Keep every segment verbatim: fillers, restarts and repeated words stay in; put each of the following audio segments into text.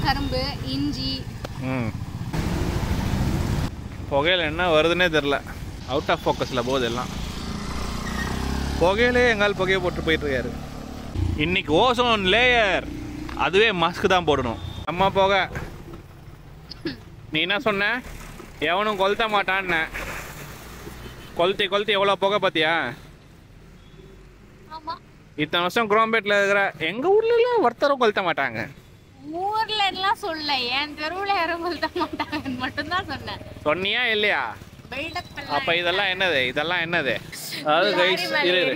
கரும்பு இஞ்சி ம் புகையில என்ன வருதுன்னே தெரில அவுட் ஆஃப் ஃபோக்கஸில் போகுது எல்லாம் புகையிலே எங்கால் புகையை போட்டு போயிட்டுருக்காரு இன்னைக்கு ஓசோன் லேயர் அதுவே மாஸ்க் தான் போடணும் அம்மா போக நீ என்ன சொன்ன எவனும் கொளுத்த மாட்டான்னு கொளுத்தி கொளுத்தி எவ்வளோ புகை பார்த்தியா இத்தனை வருஷம் குரோம்பேட்டில் இருக்கிற எங்கள் ஊர்ல ஒருத்தரும் கொளுத்த மாட்டாங்க ஊர்ல எல்லாம் சொல்ல என் தெருவுல யாரும் கொளுத்த மாட்டாங்கன்னு மட்டும்தான் சொன்னேன் சொன்னியா இல்லையா அப்ப இதெல்லாம் என்னது இதெல்லாம் என்னது அதாவது கைஸ்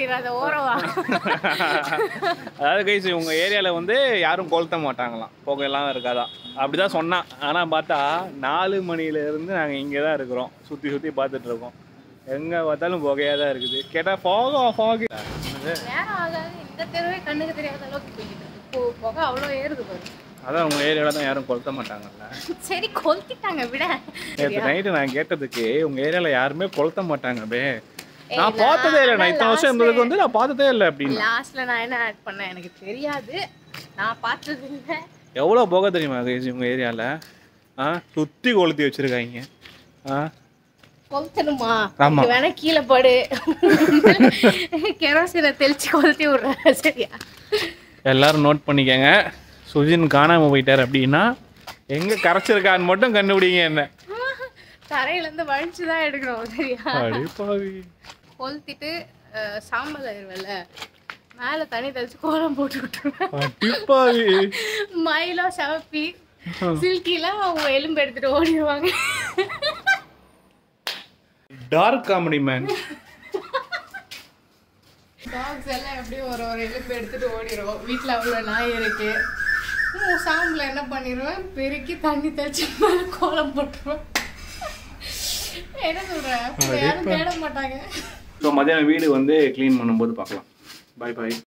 அதாவது கைஸ் உங்க ஏரியால வந்து யாரும் கொளுத்த மாட்டாங்களாம் புகையெல்லாம் இருக்காதான் அப்படிதான் சொன்னான் ஆனா பார்த்தா நாலு மணில இருந்து நாங்க இங்கதான் இருக்கிறோம் சுத்தி சுத்தி பார்த்துட்டு இருக்கோம் எங்க பார்த்தாலும் புகையா தான் இருக்குது கேட்டா போக போக இந்த தெருவே கண்ணுக்கு தெரியாத அளவுக்கு புகை அவ்வளோ ஏறுது பாரு அதான் உங்க ஏரியால தான் யாரும் கொளுத்த மாட்டாங்கல்ல சரி கொளுத்திட்டாங்க விட நேற்று நைட்டு நான் கேட்டதுக்கு உங்க ஏரியால யாருமே கொளுத்த மாட்டாங்க பே நான் பார்த்ததே இல்லை நான் இத்தனை வருஷம் இருந்ததுக்கு வந்து நான் பார்த்ததே இல்லை அப்படின்னு லாஸ்ட்ல நான் என்ன ஆட் பண்ணேன் எனக்கு தெரியாது நான் பார்த்தது இல்லை எவ்வளோ போக தெரியுமா கைஸ் உங்க ஏரியால ஆ சுத்தி கொளுத்தி வச்சிருக்காங்க ஆ கொளுத்தணுமா வேணா கீழே படு கெரோசினை தெளிச்சு கொளுத்தி விடுறேன் சரியா எல்லாரும் நோட் பண்ணிக்கங்க சுஜின் காணாம போயிட்டார் அப்படின்னா எங்க கரைச்சிருக்கான்னு மட்டும் கண்டுபிடிங்க என்ன தரையில இருந்து வழிச்சுதான் எடுக்கணும் சரியா அடிப்பாவி கொளுத்திட்டு சாம்பல் ஆயிருவல மேல தண்ணி தெளிச்சு கோலம் போட்டு விட்டுருவேன் அடிப்பாவி மயிலோ சவப்பி சில்கிலாம் அவங்க எலும்பு எடுத்துட்டு ஓடிடுவாங்க டார்க் காமெடி மேன் டாக்ஸ் எல்லாம் எப்படியும் ஒரு ஒரு எலும்பு எடுத்துட்டு ஓடிடும் வீட்டுல அவ்வளவு நாய் இருக்கு சாம்பல என்ன பண்ணிடுவேன் பெருக்கி தண்ணி தெளிச்சு மேல கோலம் போட்டுருவேன் என்ன சொல்றேன் யாரும் தேட மாட்டாங்க ஸோ மதியானம் வீடு வந்து க்ளீன் பண்ணும்போது பார்க்கலாம் பாய் பாய்